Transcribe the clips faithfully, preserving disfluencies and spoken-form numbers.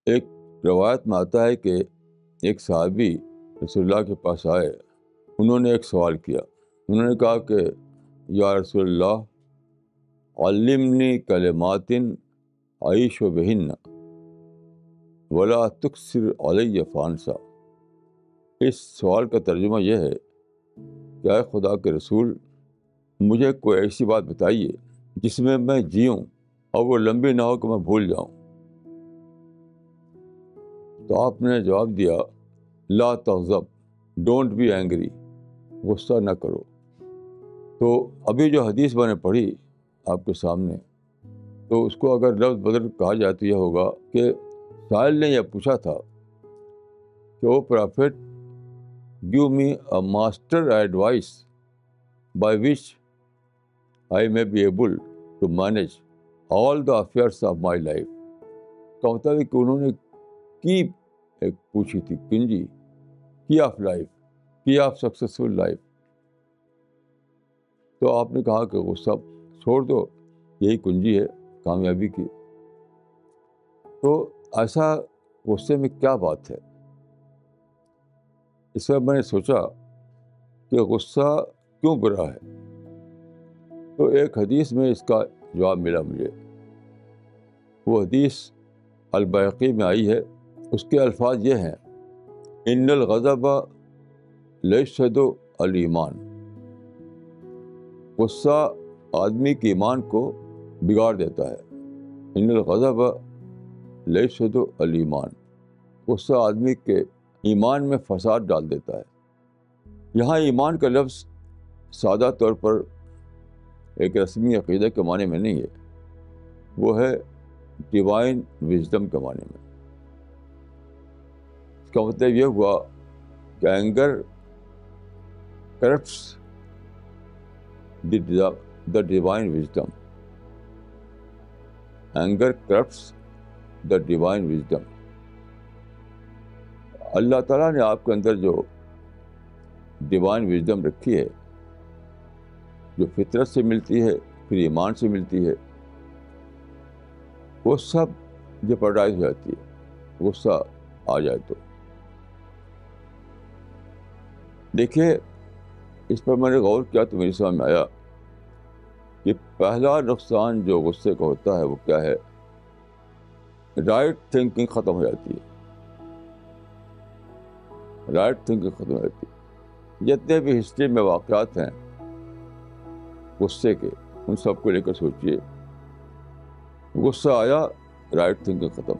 ایک روایت میں آتا ہے کہ ایک صحابی رسول اللہ کے پاس آئے. انہوں نے ایک سوال کیا. انہوں نے کہا کہ یا رسول اللہ علمنی کلمات اعیش بہن ولا تکثر علی فانسا. اس سوال کا ترجمہ یہ ہے کہ اے خدا کے رسول، مجھے کوئی ایسی بات بتائیے جس میں میں جیوں اور وہ لمبی نہ ہو کہ میں بھول جاؤں. تو آپ نے جواب دیا لا تغضب، ڈونٹ بی اینگری، غصہ نہ کرو. تو ابھی جو حدیث میں نے پڑھی آپ کے سامنے، تو اس کو اگر لفظ بدل کہا جائے تو یہ ہوگا کہ سائل نے یہ پوچھا تھا کہ وہ prophet give me a master advice by which I may be able to manage all the affairs of my life. کا مطلب ہے کہ انہوں نے کی ایک پوچھی تھی کنجی key of life, key of successful life. تو آپ نے کہا کہ وہ سب چھوڑ دو، یہی کنجی ہے کامیابی کی. تو ایسا غصے میں کیا بات ہے؟ اس میں میں نے سوچا کہ غصہ کیوں برا ہے. تو ایک حدیث میں اس کا جواب ملا مجھے. وہ حدیث البیہقی میں آئی ہے. اس کے الفاظ یہ ہیں ان الغضب لیفسد الایمان. غصہ آدمی کے ایمان کو بگاڑ دیتا ہے. ان الغضب لیفسد الایمان. غصہ آدمی کے ایمان میں فساد ڈال دیتا ہے. یہاں ایمان کا لفظ سادہ طور پر ایک رسمی عقیدہ کے معنی میں نہیں ہے، وہ ہے ڈیوائن وزڈم کے معنی میں. اس کا مطلب یہ ہوا کہ anger corrupts the divine wisdom. Anger corrupts the divine wisdom. اللہ تعالیٰ نے آپ کے اندر جو ڈیوائن وزڈم رکھی ہے، جو فطرت سے ملتی ہے پھر ایمان سے ملتی ہے، وہ سب جپرڈائز ہو جاتی ہے غصہ آ جائے تو. دیکھیے اس پر میں نے غور کیا تو میری سمجھ میں آیا کہ پہلا نقصان جو غصے کا ہوتا ہے وہ کیا ہے؟ رائٹ تھنکنگ ختم ہو جاتی ہے. رائٹ تھنکنگ ختم ہو جاتی ہے. جتنے بھی ہسٹری میں واقعات ہیں غصے کے، ان سب کو لے کر سوچیے. غصہ آیا، رائٹ تھنکنگ ختم.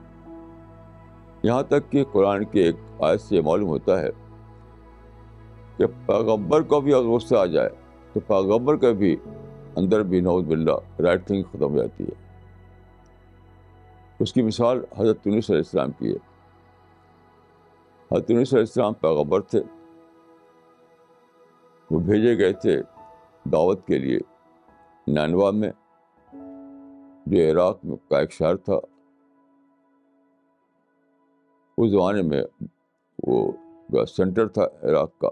یہاں تک کہ قرآن کی ایک آیت سے معلوم ہوتا ہے کہ پیغمبر کو بھی اگر غصہ آ جائے تو پیغمبر کا بھی اندر بھی نعوذ باللہ رائٹ تھنکنگ ختم ہو جاتی ہے. اس کی مثال حضرت یونس علیہ السلام کی ہے. حضرت یونس علیہ السلام پیغمبر تھے. وہ بھیجے گئے تھے دعوت کے لیے نینوا میں، جو عراق میں کا ایک شہر تھا. اس زمانے میں وہ سینٹر تھا عراق کا.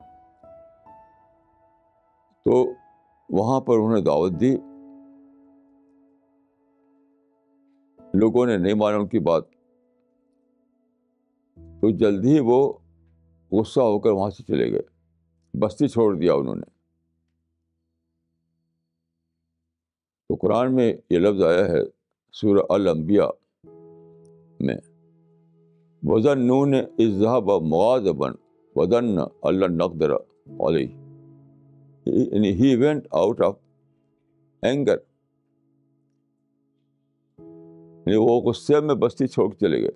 تو وہاں پر انہوں نے دعوت دی. لوگوں نے نہیں مانا ان کی بات، تو جلد ہی وہ غصہ ہو کر وہاں سے چلے گئے. بستی چھوڑ دیا انہوں نے. تو قرآن میں یہ لفظ آیا ہے سورہ الانبیاء میں وَظَنُّونَ إِذْ ذَهَبَ مُغَاضِبًا وَظَنَّ أَن لَّن نَّقْدِرَ عَلَيْهِ. He went out of anger. یعنی وہ غصے میں بستی چھوڑ کے چلے گئے.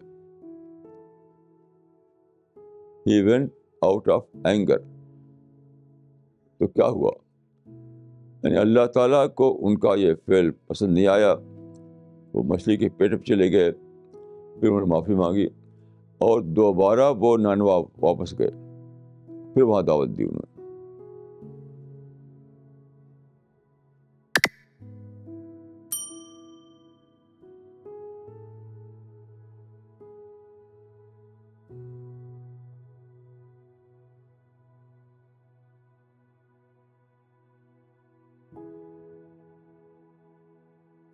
He went out of anger. تو کیا ہوا؟ یعنی اللہ تعالیٰ کو ان کا یہ فعل پسند نہیں آیا. وہ مچھلی کے پیٹ پہ چلے گئے. پھر انہوں نے معافی مانگی اور دوبارہ وہ نانوا واپس گئے. پھر وہاں دعوت دی انہوں نے.